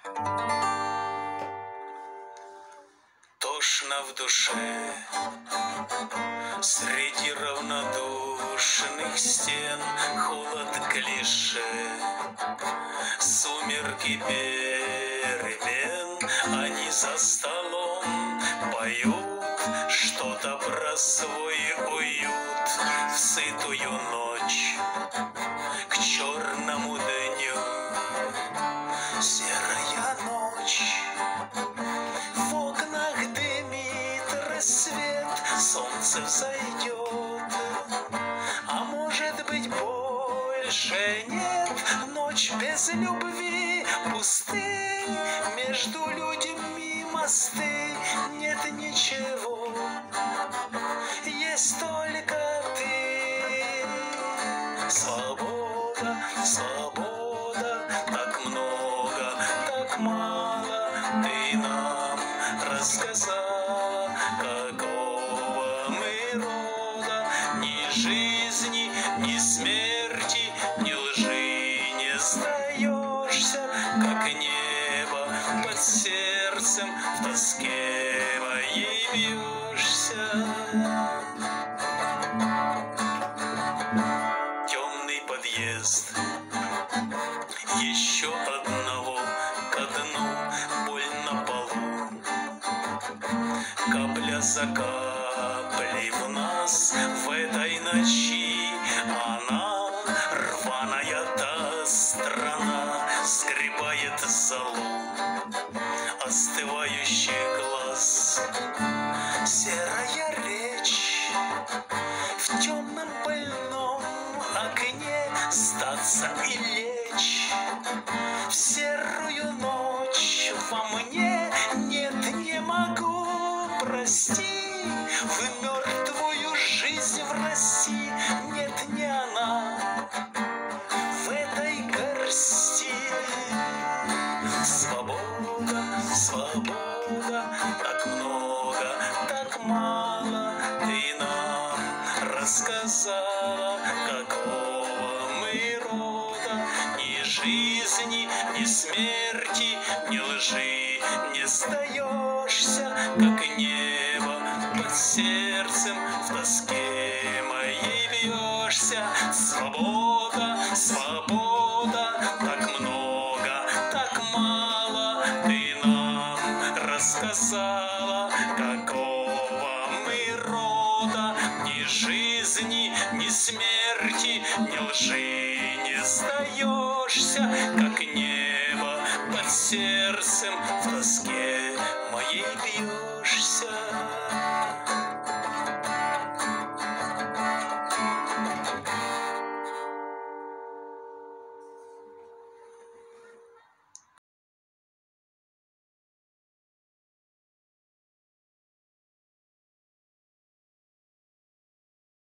Тошно в душе среди равнодушных стен, холод клише, сумерки перемен. Они за столом поют что-то про свой уют в сытую ночь к черному дню. Серая ночь, в окнах дымит рассвет, солнце взойдет, а может быть больше нет. Ночь без любви, пустынь, между людьми мосты, нет ничего, есть только ты. Свобода, свобода, так много, так мало ты нам рассказала, какого мы рода. Ни жизни, ни смерти, ни лжи не сдаешься, как небо под сердцем в тоске моей бьешься. Темный подъезд еще одного ко дну, боль на полу, капля за каплей в нас в этой ночи. Она, рваная та страна, скребает золу остывающий глаз. Серая речь в темном больном окне, статься и лечь в серую ночь во мне. Нет, не могу, прости, в мертвую жизнь в России нет, не она в этой горсти. Свобода, свобода, так много, так мало ты нам рассказала, какого мы рода. Ни жизни, ни смерти, ни лжи не сдаешься, как небо под сердцем в тоске моей бьешься. Свобода, свобода, так много, так мало ты нам рассказала, какого мы рода. Ни жизни, ни смерти, ни лжи не сдаешься, как небо под сердцем в тоске моей бьешься.